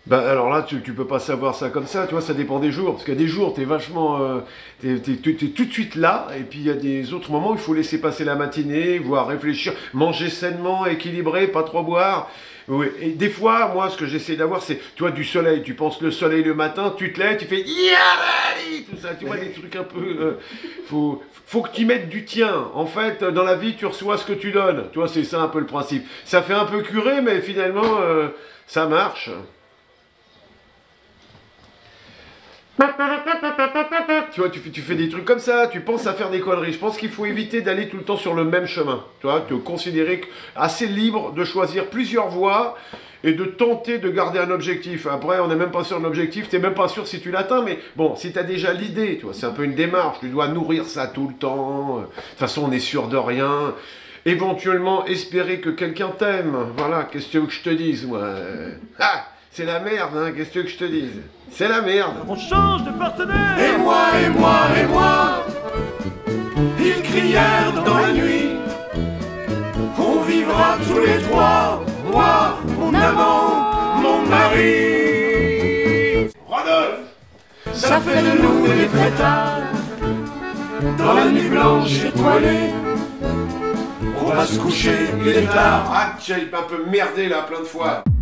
Bah alors là, tu peux pas savoir ça comme ça, tu vois, ça dépend des jours. Parce qu'il y a des jours, t'es vachement... t'es tout de suite là, et puis il y a des autres moments où il faut laisser passer la matinée, voir réfléchir, manger sainement, équilibré, pas trop boire. Oui. Et des fois, moi, ce que j'essaie d'avoir, c'est, tu vois, du soleil. Tu penses le soleil le matin, tu te lèves, tu fais... Yalali tout ça, tu vois, des trucs un peu... faut que tu mettes du tien. En fait, dans la vie, tu reçois ce que tu donnes. Tu vois, c'est ça un peu le principe. Ça fait un peu curé, mais finalement, ça marche. Tu vois, tu fais des trucs comme ça, tu penses à faire des conneries. Je pense qu'il faut éviter d'aller tout le temps sur le même chemin. Tu vois, te considérer assez libre de choisir plusieurs voies et de tenter de garder un objectif. Après, on n'est même pas sur un objectif, tu n'es même pas sûr si tu l'atteins, mais bon, si tu as déjà l'idée, tu vois, c'est un peu une démarche, tu dois nourrir ça tout le temps. De toute façon, on n'est sûr de rien. Éventuellement, espérer que quelqu'un t'aime. Voilà, qu'est-ce que tu veux que je te dise, moi? Ah, c'est la merde, hein, qu'est-ce que tu veux que je te dise? C'est la merde. On change de partenaire. Et moi, et moi, et moi, ils crièrent dans la nuit. On vivra tous les trois, moi, mon amant, mon mari. Rodolphe, Ça fait de nous des fêtards. Dans la nuit blanche étoilée, on va se coucher, il est tard. ah, j'ai un peu merdé là plein de fois.